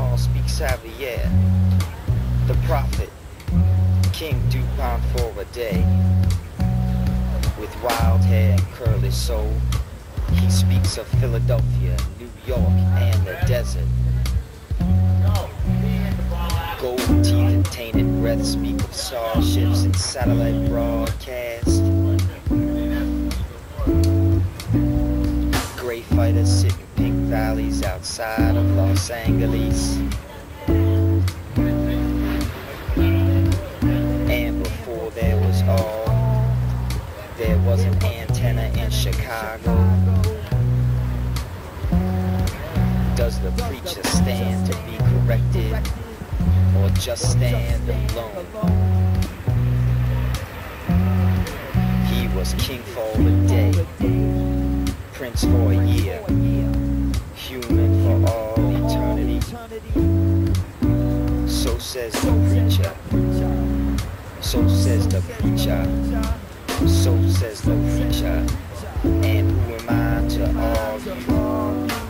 small speaks Xavier, the prophet, King Dupont for a day. With wild hair and curly soul, he speaks of Philadelphia, New York, and the desert. Gold teeth and tainted breath speak of starships and satellite broadcast. Gray fighters sit in pink valleys outside of Los Angeles. And before there was all, there was an antenna in Chicago. Does the preacher stand to be corrected, or just stand alone? He was king for a day, prince for a year, human for all eternity. So says the preacher, so says the preacher, so says the preacher. And who am I to argue?